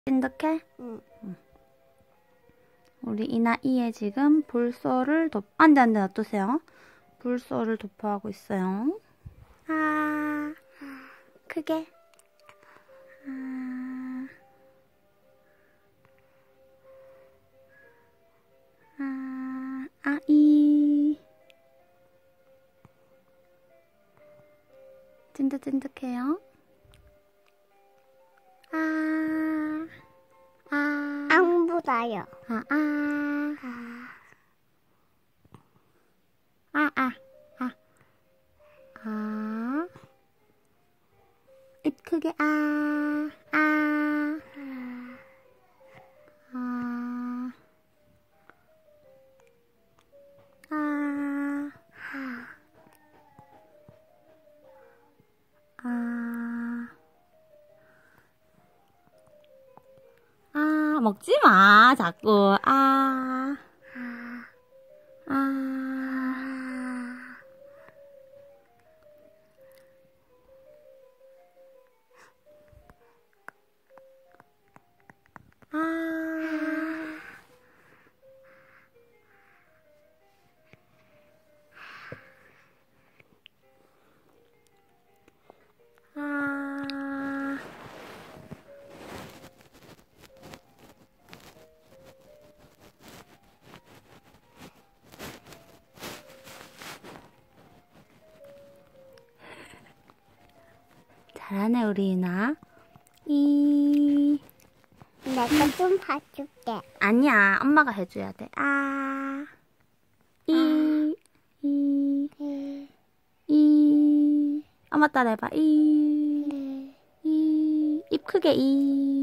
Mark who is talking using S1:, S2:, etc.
S1: 찐득해?
S2: 응.
S1: 우리 이나이에 지금 볼소를 안돼 놔두세요. 볼소를 도포하고 있어요. 아, 크게. 아이. 찐득찐득해요.
S2: 앙보다요.
S1: 입 크게 먹지 마, 자꾸. 잘하네, 우리 이나.
S2: 내가 좀 봐줄게.
S1: 아니야, 엄마가 해줘야 돼. 엄마 따라해봐. 입 크게,